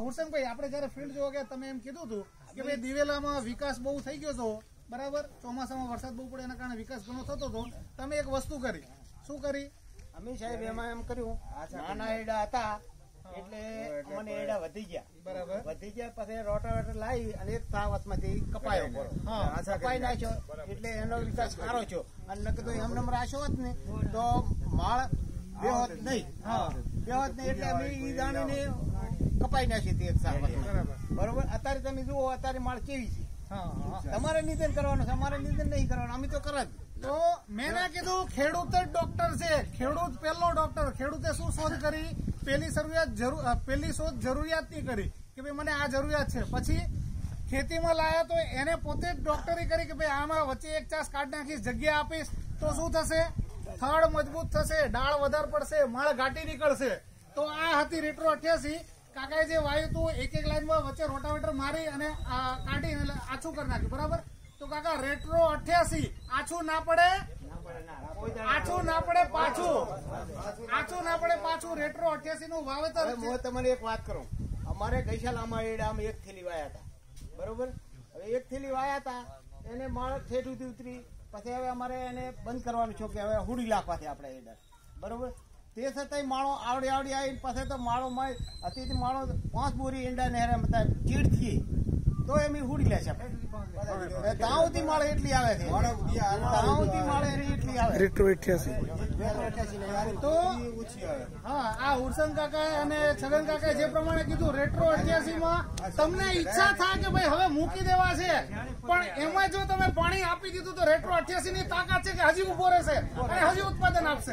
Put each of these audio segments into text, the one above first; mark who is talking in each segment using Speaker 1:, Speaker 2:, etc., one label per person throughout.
Speaker 1: હુરસંગ ભાઈ આપણે જયારે ફિલ્ડ જોવા ગયા તમે એમ કીધું હતું કે ભાઈ દિવેલામાં વિકાસ બહુ થઈ ગયો હતો, બરાબર, ચોમાસામાં વરસાદ બહુ પડે એના કારણે વિકાસ ઘણો થતો હતો, તમે એક વસ્તુ કરી, શું કરી?
Speaker 2: અમે સાહેબ એમાં એમ કર્યું, નાના એડા હતા એટલે મને એડા વધી ગયા, બરાબર, વધી ગયા પછી રોટાવેટર લાવી અને એક તાવતમાંથી કપાયો પડો, કપાઈ નાખ્યો એટલે એનો વિકાસ સારો થયો. અને નકર એમને રાખ્યો હોત ને તો માળ બેહોત નહીં, બેહોત નહીં એટલે અમે ઈ દાણીને કપાઈ નાખી હતી એક તાવતમાં, બરોબર. અત્યારે તમે જુઓ અત્યારે માળ કેવી છે, તમારે નિદાન કરવાનું છે, અમારે નિદાન નહીં કરવાનું, અમે તો કરે જ.
Speaker 1: તો મેં ના કીધું ખેડૂત જ ડોક્ટર છે, ખેડૂત પહેલો ડોક્ટર. ખેડૂતે શું શોધ કરી? પેલી શોધ જરૂરિયાતની કરી કે ભાઈ મને આ જરૂરિયાત છે, પછી ખેતીમાં લાયા તો એને પોતે જ ડોક્ટરી કરી કે ભાઈ આમાં વચ્ચે એક ચાસ કાઢી નાખીશ, જગ્યા આપીશ તો શું થશે? થડ મજબૂત થશે, ડાળ વધારે પડશે, માળ ઘાટી નીકળશે. તો આ હતી રેટ્રો 88. કાકાએ જે વાયુ તું એક એક લાઈનમાં વચ્ચે રોટાવેટર મારી અને કાઢી આછું કરી નાખ્યું, બરાબર. તો કાકા રેટ્રો 88 આછું ના પડે, આછું ના પડે પાછું, આછું ના પડે પાછું. રેટ્રો 88 નું વાવેતર.
Speaker 2: હું તમને એક વાત કરું, અમારે ગઈશાલામાં એડામાં એક થેલી વાયા હતા, બરોબર. હવે એક થેલી વાયા હતા એને માળ ઠેઠ ઉતરી, પછી હવે અમારે એને બંધ કરવાનું છે કે હવે હુડી નાખવાથી આપણે એડા, બરોબર. તે છતાંય માળો આવડી આવી પાસે તો માળો હતી માળો 5 બોરી ઈંડા ને ચીડ થી તો એમ હુડી લે છે. તાવથી માળે એટલી આવે છે, તાવથી માળે એટલી આવે
Speaker 3: રેટ્રો 88.
Speaker 1: તો હા, આ હુરસંગ કાકા અને છગન કાકાએ જે પ્રમાણે કીધું રેટ્રો 88 માં તમને ઈચ્છા થાય કે ભાઈ હવે મૂકી દેવા છે, પણ એમાં જો તમે પાણી આપી દીધું તો રેટ્રો 88 ની તાકાત છે કે હજી ઉભો રહેશે અને હજી ઉત્પાદન આપશે.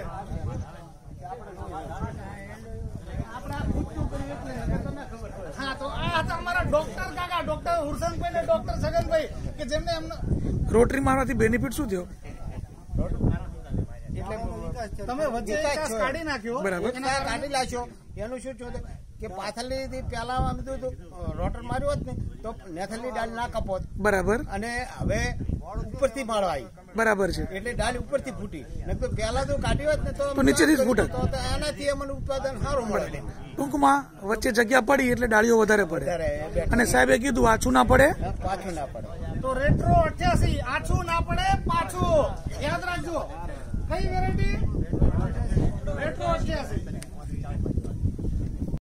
Speaker 1: હા, તો આ હતા અમારા ડોક્ટર કાકા, ડોક્ટર હુરસંગભાઈ ને ડોક્ટર છગનભાઈ કે જેમને એમને
Speaker 3: રોટરી મારવાથી બેનિફિટ શું થયો?
Speaker 1: તમે વચ્ચે કાઢી નાખ્યો,
Speaker 2: કાઢી નાખ્યો. એનું શું થયું કે પાથરલી પેલા અમે તો રોટર માર્યો હોત ને તો નેથલની ડાળ ના કપોત,
Speaker 3: બરાબર.
Speaker 2: અને હવે ઉપરથી માળો આવી,
Speaker 3: બરાબર છે,
Speaker 2: એટલે ડાળ ઉપરથી ફૂટી. તો પેલા તો કાઢી હોત ને તો
Speaker 3: નીચેથી જ ફૂટે,
Speaker 2: તો એનાથી અમને ઉત્પાદન સારું મળે.
Speaker 3: ટૂંકમાં વચ્ચે જગ્યા પડી એટલે ડાળીઓ વધારે પડે. અને સાહેબે કીધું આછું ના પડે,
Speaker 2: પાછું ના પડે.
Speaker 1: તો રેટ્રો 88 આછું ના પડે પાછું, યાદ રાખજો. કઈ વેરાયટી? રેટ્રો 88.